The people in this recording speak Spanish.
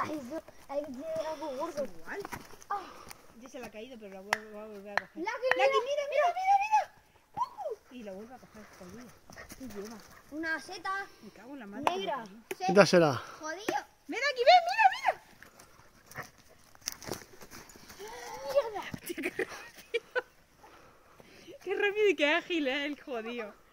eso, hay que tirar algo gordo. Igual. Ya se le ha caído, pero la va a volver a coger. Lucky, mira. Y la vuelve a coger, jodido. ¿Qué lleva? Una seta Me cago en la madre. negra. Quítasela. Jodido. Mira aquí, ven, mira. Mierda. Qué rápido y qué ágil es el jodido.